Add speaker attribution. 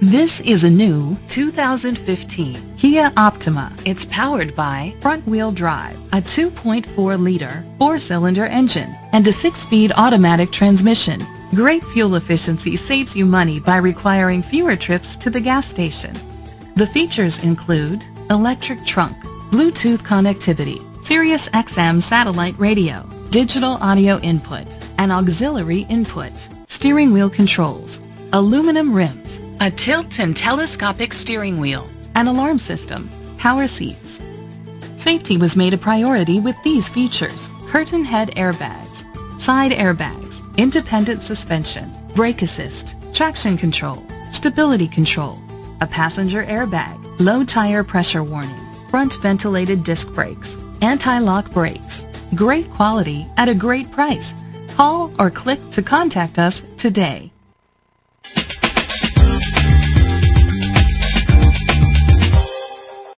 Speaker 1: This is a new 2015 Kia Optima. It's powered by front-wheel drive, a 2.4-liter four-cylinder engine, and a 6-speed automatic transmission. Great fuel efficiency saves you money by requiring fewer trips to the gas station. The features include electric trunk, Bluetooth connectivity, Sirius XM satellite radio, digital audio input, and auxiliary input, steering wheel controls, aluminum rims, a tilt and telescopic steering wheel, an alarm system, power seats. Safety was made a priority with these features: curtain head airbags, side airbags, independent suspension, brake assist, traction control, stability control, a passenger airbag, low tire pressure warning, front ventilated disc brakes, anti-lock brakes. Great quality at a great price. Call or click to contact us today.